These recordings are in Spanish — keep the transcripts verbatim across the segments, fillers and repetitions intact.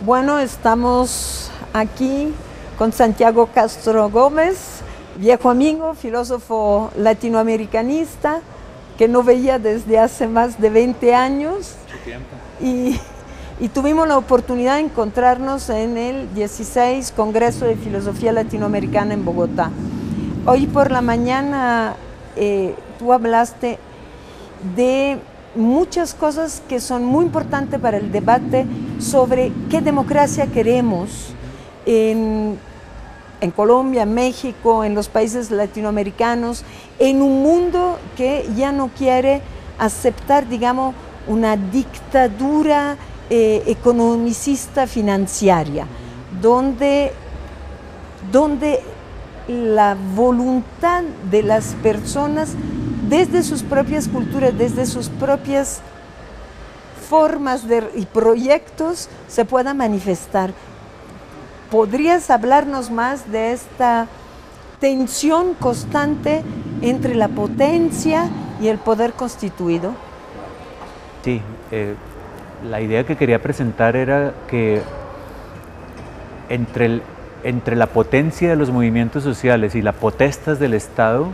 Bueno, estamos aquí con Santiago Castro Gómez, viejo amigo, filósofo latinoamericanista, que no veía desde hace más de veinte años. Mucho tiempo. Y, y tuvimos la oportunidad de encontrarnos en el dieciséis Congreso de Filosofía Latinoamericana en Bogotá. Hoy por la mañana eh, tú hablaste de muchas cosas que son muy importantes para el debate sobre qué democracia queremos en, en Colombia, México, en los países latinoamericanos, en un mundo que ya no quiere aceptar, digamos, una dictadura eh, economicista financiera, donde, donde la voluntad de las personas desde sus propias culturas, desde sus propias formas de, y proyectos se pueda manifestar. ¿Podrías hablarnos más de esta tensión constante entre la potencia y el poder constituido? Sí, eh, la idea que quería presentar era que entre, el, entre la potencia de los movimientos sociales y las potestas del Estado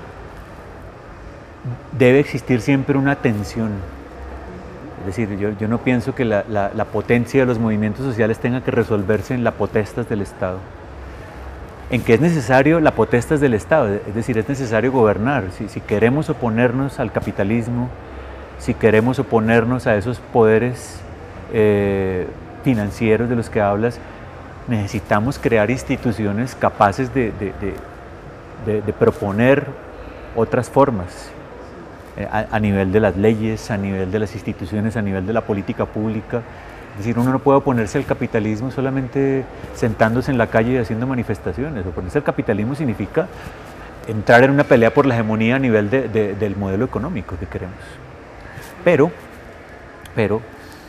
debe existir siempre una tensión. Es decir, yo, yo no pienso que la, la, la potencia de los movimientos sociales tenga que resolverse en las potestas del Estado. En que es necesario la potestas del Estado, es decir, es necesario gobernar. Si, si queremos oponernos al capitalismo, si queremos oponernos a esos poderes eh, financieros de los que hablas, necesitamos crear instituciones capaces de, de, de, de, de proponer otras formas. A, a nivel de las leyes, a nivel de las instituciones, a nivel de la política pública. Es decir, uno no puede oponerse al capitalismo solamente sentándose en la calle y haciendo manifestaciones. Oponerse al capitalismo significa entrar en una pelea por la hegemonía a nivel de, de, del modelo económico que queremos. Pero, pero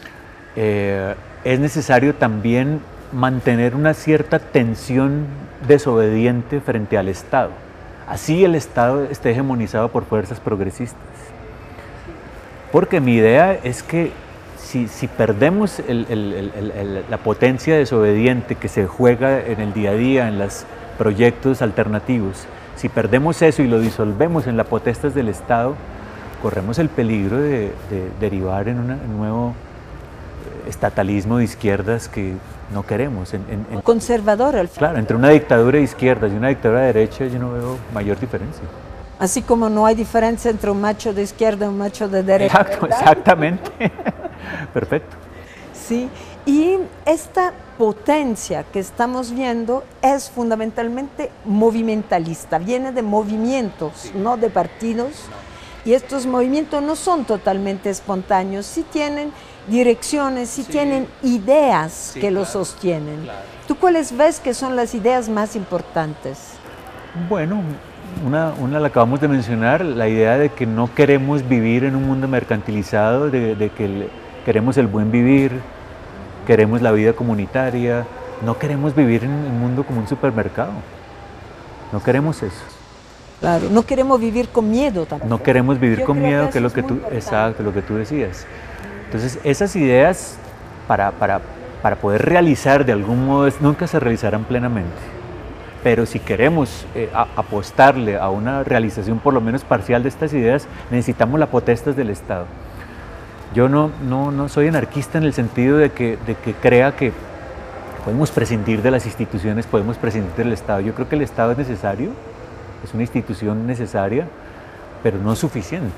eh, es necesario también mantener una cierta tensión desobediente frente al Estado. Así el Estado esté hegemonizado por fuerzas progresistas. Porque mi idea es que si, si perdemos el, el, el, el, la potencia desobediente que se juega en el día a día, en los proyectos alternativos, si perdemos eso y lo disolvemos en las potestas del Estado, corremos el peligro de, de derivar en una, un nuevo estatalismo de izquierdas que no queremos. En, en, en, Conservador al final. Claro, entre una dictadura de izquierdas y una dictadura de derecha yo no veo mayor diferencia. Así como no hay diferencia entre un macho de izquierda y un macho de derecha. Exacto, exactamente. Perfecto. Sí, y esta potencia que estamos viendo es fundamentalmente movimentalista, viene de movimientos, sí. No de partidos, y estos movimientos no son totalmente espontáneos, sí tienen direcciones, sí, sí. tienen ideas sí, que claro, los sostienen. Claro. ¿Tú cuáles ves que son las ideas más importantes? Bueno, una, una la acabamos de mencionar, la idea de que no queremos vivir en un mundo mercantilizado, de, de que el, queremos el buen vivir, queremos la vida comunitaria, no queremos vivir en un mundo como un supermercado, no queremos eso. Claro, no queremos vivir con miedo tampoco. No queremos vivir Yo con miedo, que, que es lo que tú, importante. exacto, lo que tú decías. Entonces, esas ideas para, para, para poder realizar de algún modo nunca se realizarán plenamente. Pero si queremos eh, a, apostarle a una realización por lo menos parcial de estas ideas, necesitamos las potestas del Estado. Yo no, no, no soy anarquista en el sentido de que, de que crea que podemos prescindir de las instituciones, podemos prescindir del Estado. Yo creo que el Estado es necesario, es una institución necesaria, pero no suficiente.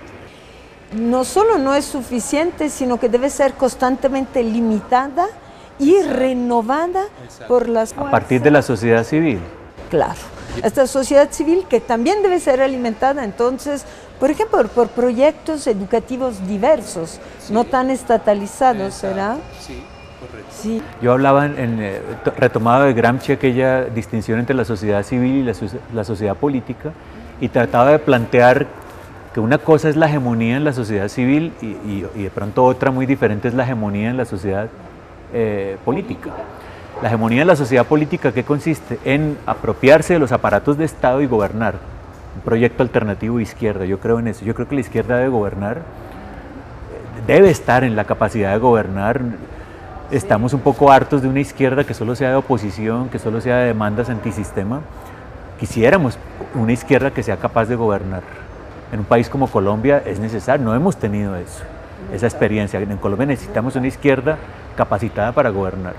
No solo no es suficiente, sino que debe ser constantemente limitada y Exacto. renovada Exacto. por las fuerzas. A partir de la sociedad civil. Claro, esta sociedad civil que también debe ser alimentada entonces, por ejemplo, por proyectos educativos diversos, sí. no tan estatalizados, Exacto. ¿será? Sí, correcto. Sí. Yo hablaba, en, en, eh, retomaba de Gramsci aquella distinción entre la sociedad civil y la, la sociedad política y trataba de plantear que una cosa es la hegemonía en la sociedad civil y, y, y de pronto otra muy diferente es la hegemonía en la sociedad eh, política. La hegemonía en la sociedad política, ¿qué consiste? En apropiarse de los aparatos de Estado y gobernar. Un proyecto alternativo de izquierda, yo creo en eso. Yo creo que la izquierda debe gobernar, debe estar en la capacidad de gobernar Estamos un poco hartos de una izquierda que solo sea de oposición, que solo sea de demandas antisistema. Quisiéramos una izquierda que sea capaz de gobernar. En un país como Colombia es necesario, no hemos tenido eso, esa experiencia. En Colombia necesitamos una izquierda capacitada para gobernar.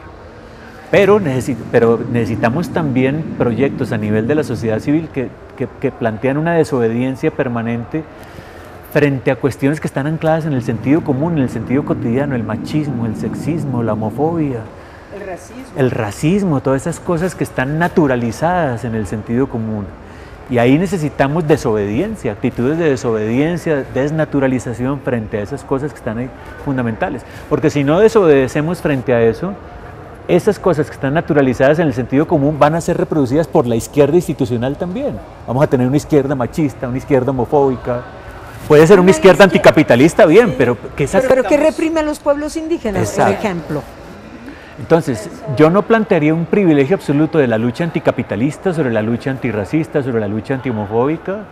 Pero, necesi pero necesitamos también proyectos a nivel de la sociedad civil que, que, que plantean una desobediencia permanente frente a cuestiones que están ancladas en el sentido común, en el sentido cotidiano, el machismo, el sexismo, la homofobia, el racismo, el racismo, todas esas cosas que están naturalizadas en el sentido común. Y ahí necesitamos desobediencia, actitudes de desobediencia, desnaturalización frente a esas cosas que están ahí fundamentales. Porque si no desobedecemos frente a eso, esas cosas que están naturalizadas en el sentido común van a ser reproducidas por la izquierda institucional también. Vamos a tener una izquierda machista, una izquierda homofóbica. Puede ser una izquierda anticapitalista, bien, sí, pero que pero, pero que reprime a los pueblos indígenas, exacto, por ejemplo. Entonces, yo no plantearía un privilegio absoluto de la lucha anticapitalista sobre la lucha antirracista, sobre la lucha antihomofóbica.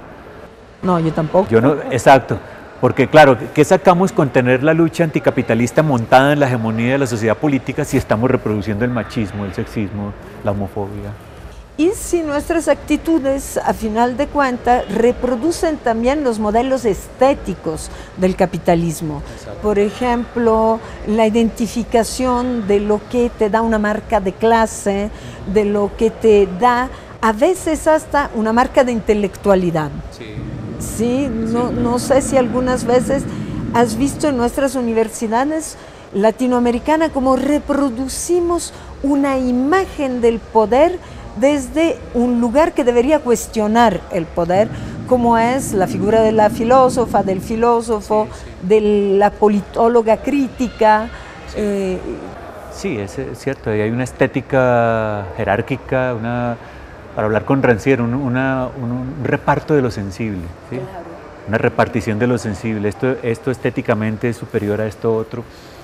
No, yo tampoco. Yo no, exacto, porque claro, ¿qué sacamos con tener la lucha anticapitalista montada en la hegemonía de la sociedad política si estamos reproduciendo el machismo, el sexismo, la homofobia? Y si nuestras actitudes, a final de cuentas, reproducen también los modelos estéticos del capitalismo. Exacto. Por ejemplo, la identificación de lo que te da una marca de clase, de lo que te da, a veces hasta una marca de intelectualidad. Sí, sí, no, no sé si algunas veces has visto en nuestras universidades latinoamericanas cómo reproducimos una imagen del poder desde un lugar que debería cuestionar el poder, como es la figura de la filósofa, del filósofo, sí, sí, de la politóloga crítica. Sí, eh, sí es, es cierto, hay una estética jerárquica, una, para hablar con Rancière, un, una, un, un reparto de lo sensible, ¿sí? Claro. Una repartición de lo sensible, esto, esto estéticamente es superior a esto otro.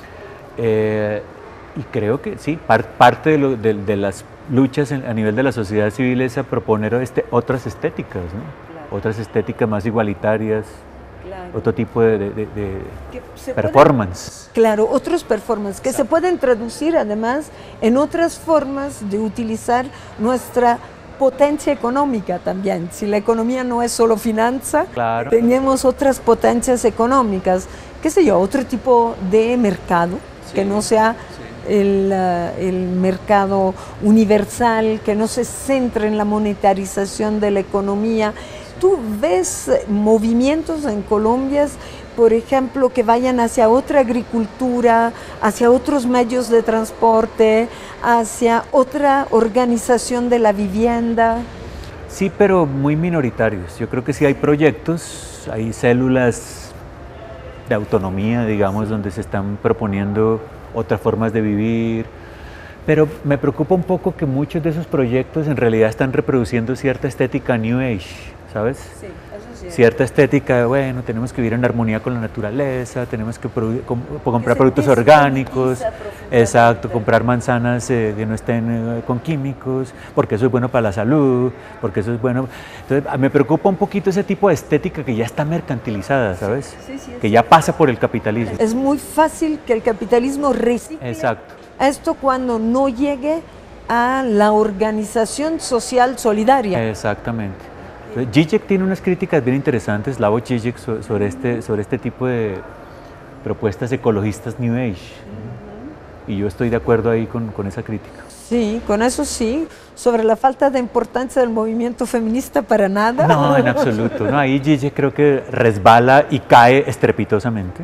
Eh, y creo que sí, par, parte de, lo, de, de las luchas en, a nivel de la sociedad civil es a proponer este, otras estéticas, ¿no? Claro. Otras estéticas más igualitarias, claro, otro tipo de, de, de, de performance. Pueden, claro, otros performance que Exacto. se pueden traducir además en otras formas de utilizar nuestra potencia económica también. Si la economía no es solo finanza, claro, tenemos otras potencias económicas, qué sé yo, otro tipo de mercado, sí, que no sea El, uh, el mercado universal, que no se centre en la monetarización de la economía. ¿Tú ves movimientos en Colombia, por ejemplo, que vayan hacia otra agricultura, hacia otros medios de transporte, hacia otra organización de la vivienda? Sí, pero muy minoritarios. Yo creo que sí hay proyectos, hay células de autonomía, digamos, donde se están proponiendo otras formas de vivir, pero me preocupa un poco que muchos de esos proyectos en realidad están reproduciendo cierta estética New Age, ¿sabes? Sí, eso sí. Cierta estética de, bueno, tenemos que vivir en armonía con la naturaleza, tenemos que com comprar productos orgánicos, exacto, comprar manzanas eh, que no estén eh, con químicos, porque eso es bueno para la salud, porque eso es bueno. Entonces, me preocupa un poquito ese tipo de estética que ya está mercantilizada, ¿sabes? Sí, sí, que ya pasa por el capitalismo. Es muy fácil que el capitalismo recicle exacto. esto cuando no llegue a la organización social solidaria. Exactamente. Zizek tiene unas críticas bien interesantes, Slavoj Zizek, sobre este, sobre este tipo de propuestas ecologistas New Age. Uh-huh. Y yo estoy de acuerdo ahí con, con esa crítica. Sí, con eso sí. Sobre la falta de importancia del movimiento feminista, para nada. No, en absoluto. No, ahí Zizek creo que resbala y cae estrepitosamente.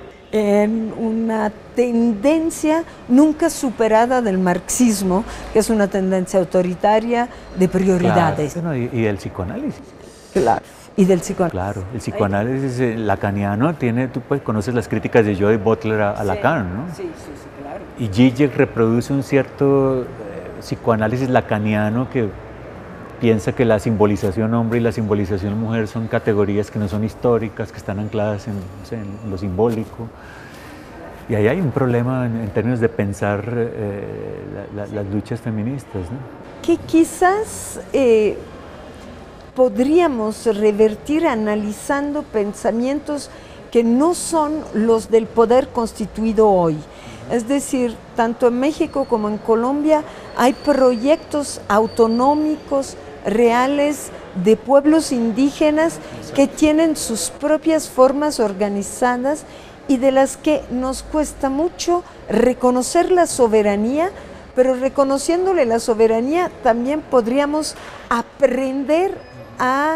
En una tendencia nunca superada del marxismo, que es una tendencia autoritaria de prioridades. Claro, y, y del psicoanálisis. Claro, y del psicoanálisis. Claro, el psicoanálisis eh, lacaniano tiene, tú pues conoces las críticas de Judith Butler a, a sí, Lacan, ¿no? Sí, sí, sí, claro. Y Zizek reproduce un cierto eh, psicoanálisis lacaniano que piensa que la simbolización hombre y la simbolización mujer son categorías que no son históricas, que están ancladas en, no sé, en lo simbólico. Y ahí hay un problema en, en términos de pensar eh, la, la, las luchas feministas, ¿no? Que quizás eh, podríamos revertir analizando pensamientos que no son los del poder constituido hoy, Es decir, tanto en México como en Colombia hay proyectos autonómicos reales de pueblos indígenas que tienen sus propias formas organizadas y de las que nos cuesta mucho reconocer la soberanía, pero reconociéndole la soberanía también podríamos aprender a,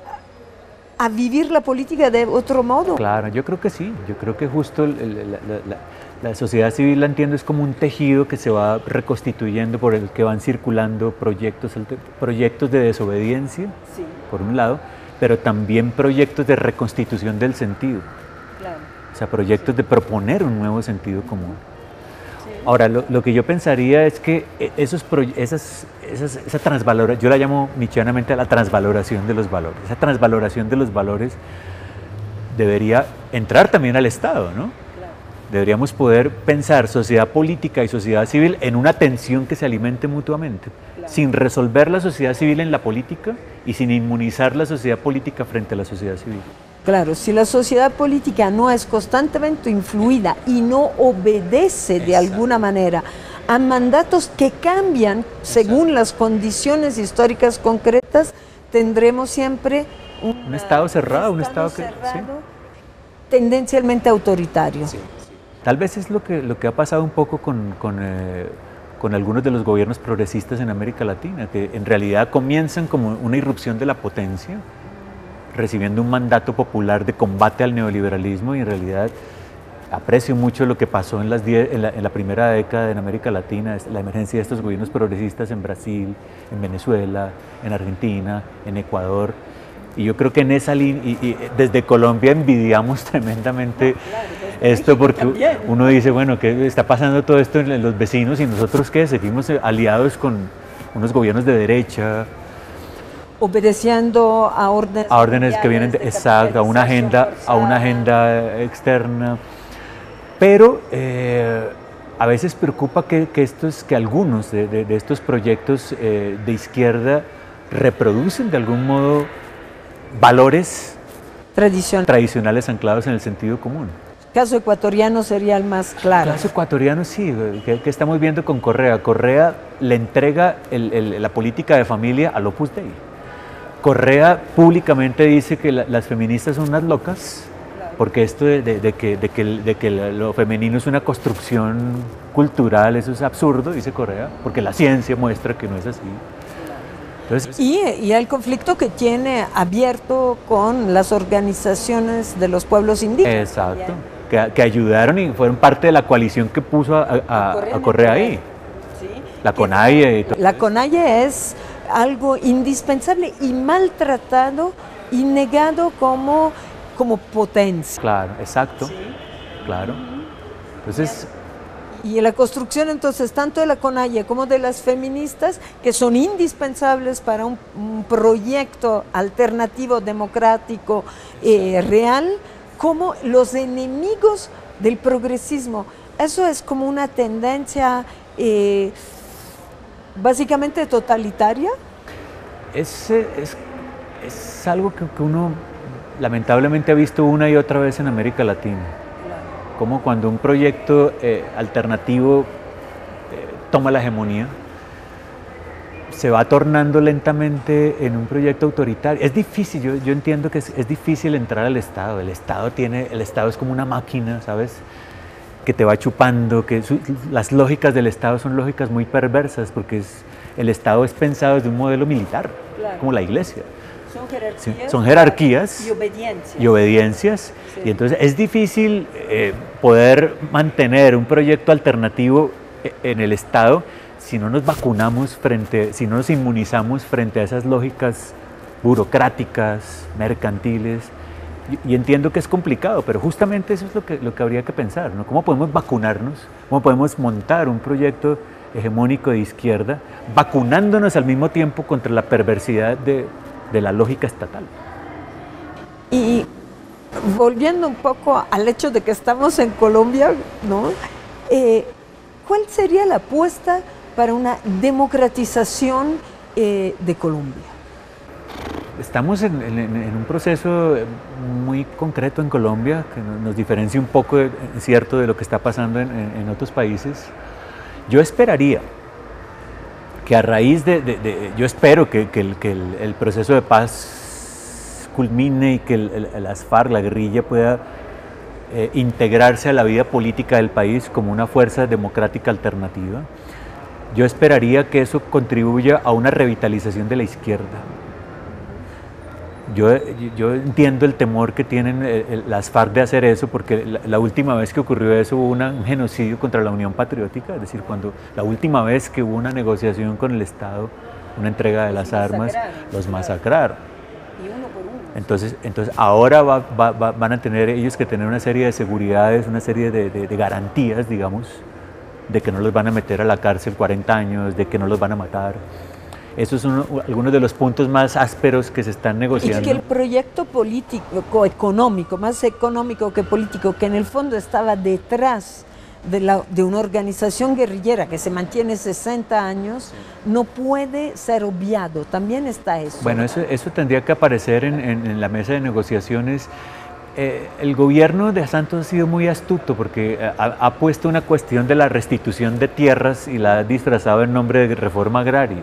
a vivir la política de otro modo. Claro, yo creo que sí, yo creo que justo la, la, la, la sociedad civil la entiendo es como un tejido que se va reconstituyendo, por el que van circulando proyectos, proyectos de desobediencia, sí, por un lado, pero también proyectos de reconstitución del sentido. Claro. O sea, proyectos sí. de proponer un nuevo sentido común. Sí. Ahora, lo, lo que yo pensaría es que esos, esas, esas, esa transvaloración, yo la llamo nietzscheanamente la transvaloración de los valores, esa transvaloración de los valores debería entrar también al Estado, ¿no? Deberíamos poder pensar sociedad política y sociedad civil en una tensión que se alimente mutuamente, claro, sin resolver la sociedad civil en la política y sin inmunizar la sociedad política frente a la sociedad civil. Claro, si la sociedad política no es constantemente influida y no obedece Exacto. de alguna manera a mandatos que cambian según Exacto. las condiciones históricas concretas, tendremos siempre una, un Estado cerrado, un Estado, un estado que, cerrado, ¿sí? tendencialmente autoritario. Sí. Tal vez es lo que, lo que ha pasado un poco con, con, eh, con algunos de los gobiernos progresistas en América Latina, que en realidad comienzan como una irrupción de la potencia, recibiendo un mandato popular de combate al neoliberalismo, y en realidad aprecio mucho lo que pasó en, las diez, en, la, en la primera década en América Latina, la emergencia de estos gobiernos progresistas en Brasil, en Venezuela, en Argentina, en Ecuador. Y yo creo que en esa línea, y, y desde Colombia envidiamos tremendamente no, claro, esto, porque también. Uno dice, bueno, ¿qué está pasando todo esto en los vecinos? Y nosotros, ¿qué? Seguimos aliados con unos gobiernos de derecha. Obedeciendo a órdenes, a órdenes que vienen, de, de exacto, a una agenda, forzada. a una agenda externa. Pero eh, a veces preocupa que, que, estos, que algunos de, de, de estos proyectos eh, de izquierda reproducen de algún modo valores Tradicional. tradicionales anclados en el sentido común. El caso ecuatoriano sería el más claro. El caso ecuatoriano sí, que, que estamos viendo con Correa. Correa le entrega el, el, la política de familia al Opus Dei. Correa públicamente dice que la, las feministas son unas locas, claro, porque esto de, de, de, que, de, que, de que lo femenino es una construcción cultural, eso es absurdo, dice Correa, porque la ciencia muestra que no es así. Entonces, y, y el conflicto que tiene abierto con las organizaciones de los pueblos indígenas. Exacto, que, que ayudaron y fueron parte de la coalición que puso a, a, a Correa ahí. ¿Sí? La CONAIE y todo. La CONAIE es algo indispensable y maltratado y negado como, como potencia. Claro, exacto, ¿sí? Claro. Entonces... Y la construcción entonces tanto de la CONAIE como de las feministas, que son indispensables para un, un proyecto alternativo, democrático, eh, real, como los enemigos del progresismo. Eso es como una tendencia eh, básicamente totalitaria. Es, es, es algo que, que uno lamentablemente ha visto una y otra vez en América Latina. Como cuando un proyecto eh, alternativo eh, toma la hegemonía, se va tornando lentamente en un proyecto autoritario. Es difícil, yo, yo entiendo que es, es difícil entrar al Estado. El Estado tiene, el Estado es como una máquina, ¿sabes?, que te va chupando, que su, las lógicas del Estado son lógicas muy perversas, porque es, el Estado es pensado desde un modelo militar, claro, como la Iglesia. Son jerarquías, sí, son jerarquías y obediencias. Y, obediencias. Sí. Y entonces es difícil eh, poder mantener un proyecto alternativo en el Estado si no nos vacunamos frente, si no nos inmunizamos frente a esas lógicas burocráticas, mercantiles. Y, y entiendo que es complicado, pero justamente eso es lo que, lo que habría que pensar, ¿no? ¿Cómo podemos vacunarnos? ¿Cómo podemos montar un proyecto hegemónico de izquierda, vacunándonos al mismo tiempo contra la perversidad de de la lógica estatal? Y volviendo un poco al hecho de que estamos en Colombia, ¿no? Eh, ¿Cuál sería la apuesta para una democratización eh, de Colombia? estamos en, en, en un proceso muy concreto en Colombia que nos diferencia un poco, es cierto, de lo que está pasando en, en, en otros países. Yo esperaría que a raíz de, de, de yo espero que, que, el, que el, el proceso de paz culmine y que el, el, las FARC, la guerrilla, pueda eh, integrarse a la vida política del país como una fuerza democrática alternativa. Yo esperaría que eso contribuya a una revitalización de la izquierda. Yo, yo entiendo el temor que tienen las FARC de hacer eso, porque la, la última vez que ocurrió eso hubo una, un genocidio contra la Unión Patriótica, es decir, cuando la última vez que hubo una negociación con el Estado, una entrega de las armas, los masacraron. Y uno por uno. Entonces, entonces ahora va, va, va, van a tener ellos que tener una serie de seguridades, una serie de, de, de garantías, digamos, de que no los van a meter a la cárcel cuarenta años, de que no los van a matar. Esos son algunos de los puntos más ásperos que se están negociando. Y que el proyecto político, económico, más económico que político, que en el fondo estaba detrás de, la, de una organización guerrillera que se mantiene sesenta años, no puede ser obviado. También está eso. Bueno, eso, eso tendría que aparecer en, en, en la mesa de negociaciones. Eh, el gobierno de Santos ha sido muy astuto porque ha, ha puesto una cuestión de la restitución de tierras y la ha disfrazado en nombre de reforma agraria.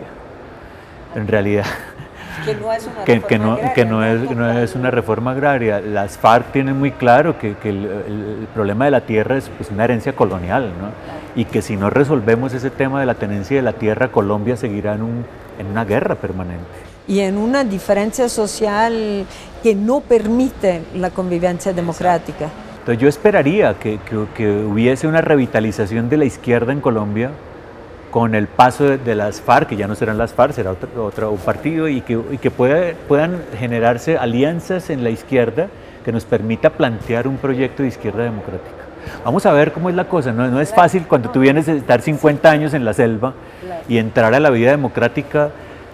En realidad, que no es una que, reforma que no, agraria, que no, es, no es una reforma agraria. Las FARC tienen muy claro que, que el, el, el problema de la tierra es pues, una herencia colonial, ¿no? Y que si no resolvemos ese tema de la tenencia de la tierra, Colombia seguirá en, un, en una guerra permanente. Y en una diferencia social que no permite la convivencia democrática. Entonces yo esperaría que, que, que hubiese una revitalización de la izquierda en Colombia, con el paso de, de las FARC, que ya no serán las FARC, será otro, otro un partido, y que, y que pueda, puedan generarse alianzas en la izquierda que nos permita plantear un proyecto de izquierda democrática. Vamos a ver cómo es la cosa, no, no es fácil cuando tú vienes de estar cincuenta años en la selva y entrar a la vida democrática,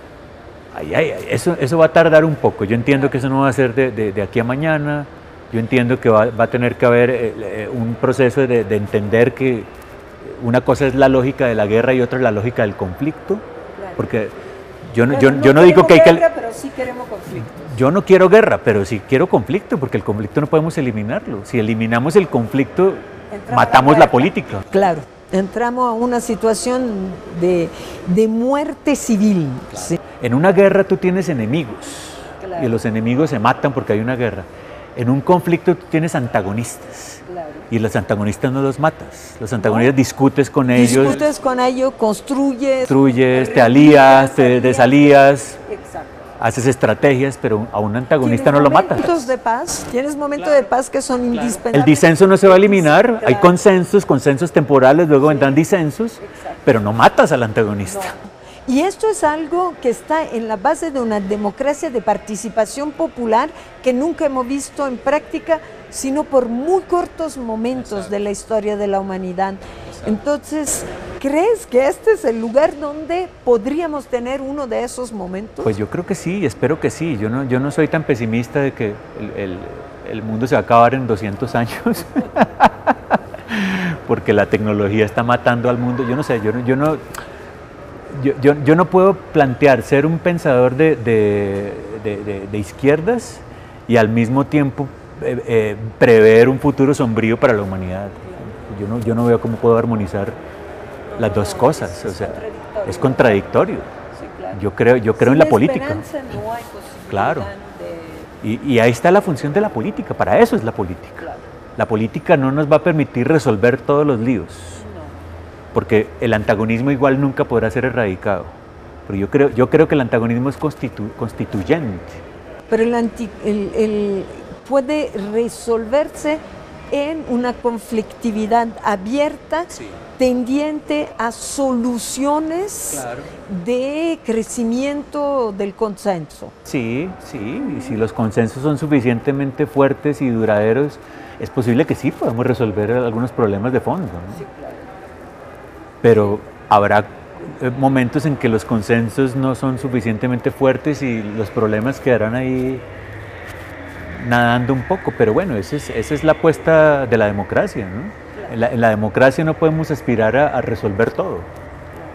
ay, ay, ay, eso, eso va a tardar un poco. Yo entiendo que eso no va a ser de, de, de aquí a mañana, yo entiendo que va, va a tener que haber eh, un proceso de, de entender que una cosa es la lógica de la guerra y otra es la lógica del conflicto, claro. Porque yo no, yo, no, yo no digo que hay guerra, que... pero sí queremos conflicto. Yo no quiero guerra, pero sí quiero conflicto, porque el conflicto no podemos eliminarlo. Si eliminamos el conflicto, entramos matamos la, la política. Claro, entramos a una situación de, de muerte civil. Claro. Sí. En una guerra tú tienes enemigos, claro. Y los enemigos se matan porque hay una guerra. En un conflicto tú tienes antagonistas, claro. Y los antagonistas no los matas, los antagonistas no. discutes con ellos. Discutes con ellos, construyes. Construyes, te alías, te desalías, exacto. Haces estrategias, pero a un antagonista no lo matas. Tienes momentos de paz, tienes momentos claro. de paz que son claro. indispensables. El disenso no se va a eliminar, claro. Hay consensos, consensos temporales, luego sí. vendrán disensos, exacto. Pero no matas al antagonista. No. Y esto es algo que está en la base de una democracia de participación popular que nunca hemos visto en práctica, sino por muy cortos momentos Exacto. de la historia de la humanidad. Exacto. Entonces, ¿crees que este es el lugar donde podríamos tener uno de esos momentos? Pues yo creo que sí, espero que sí. Yo no, yo no soy tan pesimista de que el, el, el mundo se va a acabar en doscientos años, porque la tecnología está matando al mundo. Yo no sé, yo no... Yo no Yo, yo, yo no puedo plantear ser un pensador de, de, de, de, de izquierdas y al mismo tiempo eh, eh, prever un futuro sombrío para la humanidad. Yo no, yo no veo cómo puedo armonizar las dos cosas, o sea, es contradictorio. Yo creo, yo creo en la política. Claro. Y, y ahí está la función de la política, para eso es la política. La política no nos va a permitir resolver todos los líos, porque el antagonismo igual nunca podrá ser erradicado. Pero yo creo, yo creo que el antagonismo es constitu, constituyente. Pero el, anti, el, el puede resolverse en una conflictividad abierta, sí. tendiente a soluciones claro. de crecimiento del consenso. Sí, sí, y si los consensos son suficientemente fuertes y duraderos, es posible que sí podamos resolver algunos problemas de fondo, ¿no? Sí, claro. Pero habrá momentos en que los consensos no son suficientemente fuertes y los problemas quedarán ahí nadando un poco, pero bueno, esa es, esa es la apuesta de la democracia, ¿no? Claro. En, la, en la democracia no podemos aspirar a, a resolver todo,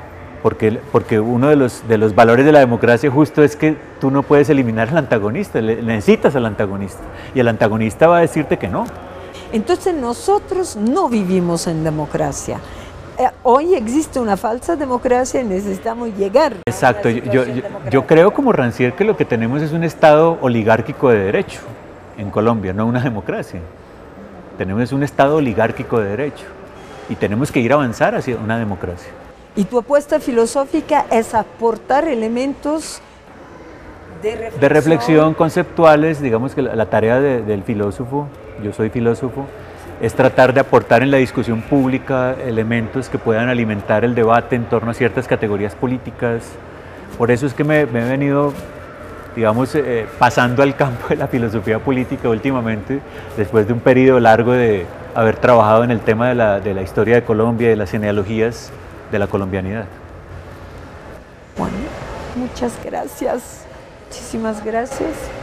porque, porque uno de los, de los valores de la democracia justo es que tú no puedes eliminar al antagonista, le, necesitas al antagonista, y el antagonista va a decirte que no. Entonces nosotros no vivimos en democracia. Eh, hoy existe una falsa democracia y necesitamos llegar. Exacto, yo, yo, yo creo como Rancière que lo que tenemos es un Estado oligárquico de derecho en Colombia, no una democracia. Tenemos un Estado oligárquico de derecho y tenemos que ir a avanzar hacia una democracia. Y tu apuesta filosófica es aportar elementos de reflexión, de reflexión conceptuales, digamos que la, la tarea de, del filósofo, yo soy filósofo, es tratar de aportar en la discusión pública elementos que puedan alimentar el debate en torno a ciertas categorías políticas. Por eso es que me, me he venido, digamos, eh, pasando al campo de la filosofía política últimamente, después de un periodo largo de haber trabajado en el tema de la, de la historia de Colombia y de las genealogías de la colombianidad. Bueno, muchas gracias. Muchísimas gracias.